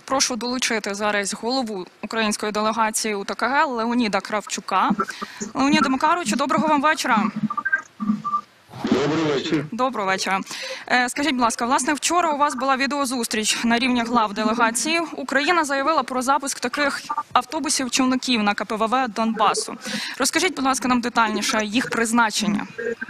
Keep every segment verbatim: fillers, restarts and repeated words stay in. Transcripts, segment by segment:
прошу долучити зараз голову української делегації у ТКГ Леоніда Кравчука. Леоніде Макаровичу, доброго вам вечора. Доброго вечора. Доброго вечора. Скажіть, будь ласка, власне, вчора у вас була відеозустріч на рівні глав делегації. Україна заявила про запуск таких автобусів-човників на Ка Пе Ве Ве Донбасу. Розкажіть, будь ласка, нам детальніше їх призначення.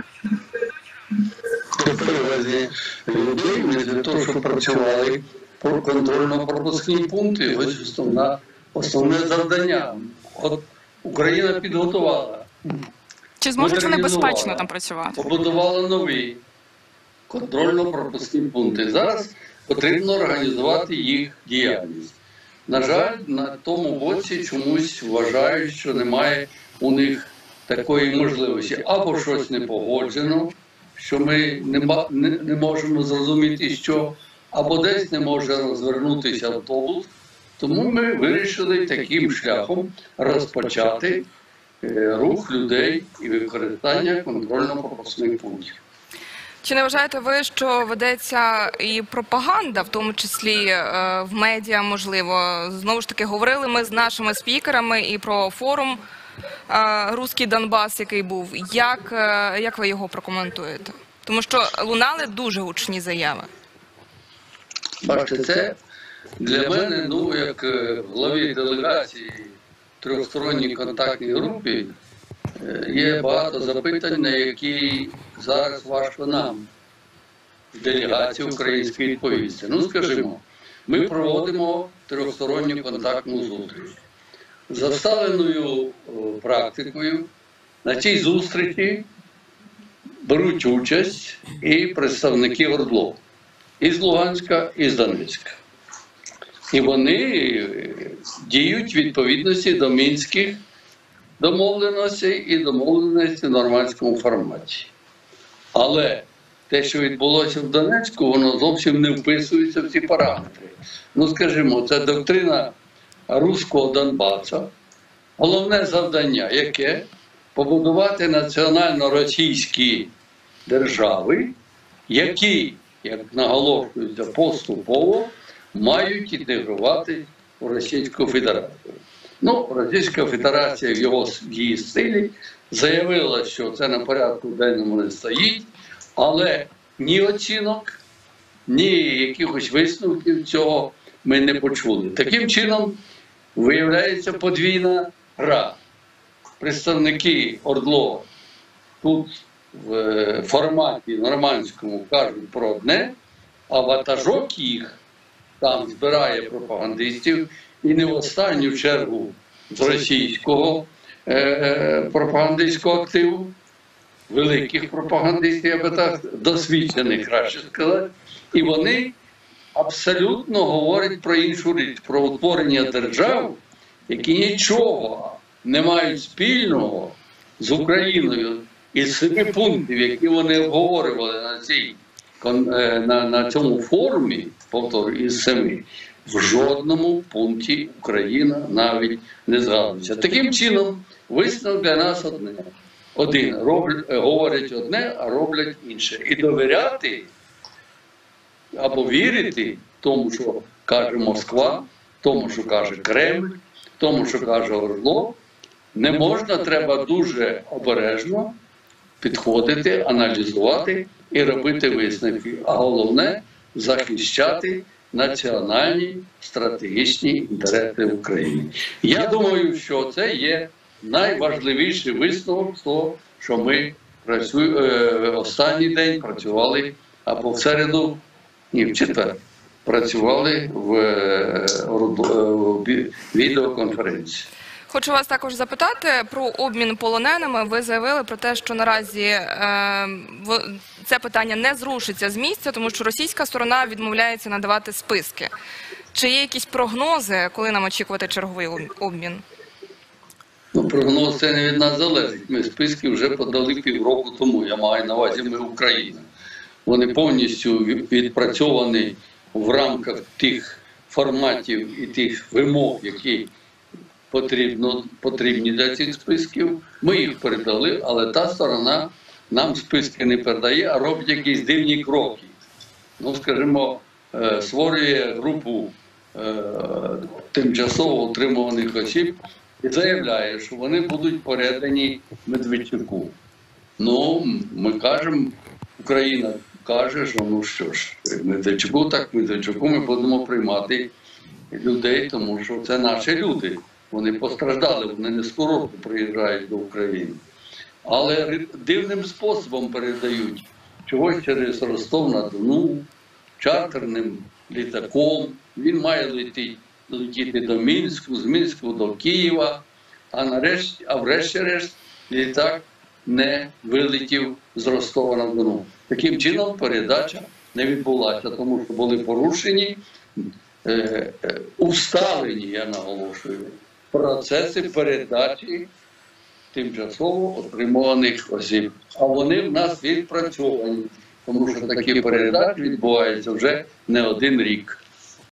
Це перевезення людей для того, щоб працювали по контрольно-пропускні пункти. Ось основна, основне завдання. От Україна підготувала. Чи зможуть вони безпечно там працювати? Побудувала нові контрольно-пропускні пункти. Зараз потрібно організувати їх діяльність. На жаль, на тому боці чомусь вважають, що немає у них такої можливості. Або щось не погоджено, що ми не, не, не можемо зрозуміти, що, або десь не може розвернутися автобус. Тому ми вирішили таким шляхом розпочати рух людей і використання контрольно-пропускних пунктів. Чи не вважаєте ви, що ведеться і пропаганда, в тому числі в медіа, можливо? Знову ж таки, говорили ми з нашими спікерами і про форум «Руський Донбас», який був. Як, як ви його прокоментуєте? Тому що лунали дуже гучні заяви. Бачите, це для мене, ну, як главі делегації трьохсторонній контактній групі, є багато запитань, на які зараз важко нам, делегації української, відповісти. Ну, скажімо, ми проводимо трьохсторонню контактну зустріч. За вставленою практикою на цій зустрічі беруть участь і представники ОРДЛО. І з Луганська, і з Донецька. І вони діють в відповідності до мінських домовленостей і домовленостей в нормандському форматі. Але те, що відбулося в Донецьку, воно зовсім не вписується в ці параметри. Ну, скажімо, це доктрина Руського Донбасу. Головне завдання, яке? Побудувати національно-російські держави, які, як наголошується, поступово мають інтегрувати у Російську Федерацію. Ну, Російська Федерація в, його, в її стилі заявила, що це на порядку денному не стоїть, але ні оцінок, ні якихось висновків цього ми не почули. Таким чином, виявляється подвійна гра. Представники ОРДЛО тут в форматі нормандському кажуть про одне, а ватажок їх там збирає пропагандистів, і не в останню чергу з російського е пропагандистського активу, великих пропагандистів, я би так, досвідчених, краще сказати, і вони абсолютно говорять про іншу річ, про утворення держав, які нічого не мають спільного з Україною. Із семи пунктів, які вони обговорювали на, цій, на, на цьому форумі, повторюю, із семи, в жодному пункті Україна навіть не згадується. Таким чином, висновок для нас одне. Один роблять, говорять одне, а роблять інше. І довіряти або вірити тому, що каже Москва, тому, що каже Кремль, тому, що каже ОРДЛО, не можна, треба дуже обережно підходити, аналізувати і робити висновки. А головне – захищати національні стратегічні інтереси України. Я думаю, що це є найважливіший висновок з того, що ми працюємо, е, останній день працювали, або в середу, ні, в четвер, працювали в, е, в відеоконференції. Хочу вас також запитати про обмін полоненими. Ви заявили про те, що наразі е, це питання не зрушиться з місця, тому що російська сторона відмовляється надавати списки. Чи є якісь прогнози, коли нам очікувати черговий обмін? Ну, прогноз це не від нас залежить. Ми списки вже подали півроку тому, я маю на увазі, ми Україна. Вони повністю відпрацьовані в рамках тих форматів і тих вимог, які потрібно, потрібні для цих списків. Ми їх передали, але та сторона нам списки не передає, а робить якісь дивні кроки. Ну, скажімо, створює групу е, тимчасово утримуваних осіб і заявляє, що вони будуть передані Медведчуку. Ну, ми кажемо, Україна каже, що ну що ж, Медведчуку, так Медведчуку ми будемо приймати людей, тому що це наші люди. Вони постраждали, вони не з курорту приїжджають до України. Але дивним способом передають чогось через Ростов-на-Дону, чартерним літаком. Він має летіти, летіти до Мінську, з Мінську до Києва, а нарешті, а врешті-решт літак не вилетів з Ростова-на-Дону. Таким чином передача не відбулася, тому що були порушені, е, е, усталені, я наголошую, процеси передачі тимчасово отримуваних осіб. А вони в нас відпрацьовані, тому що такі передачі відбуваються вже не один рік.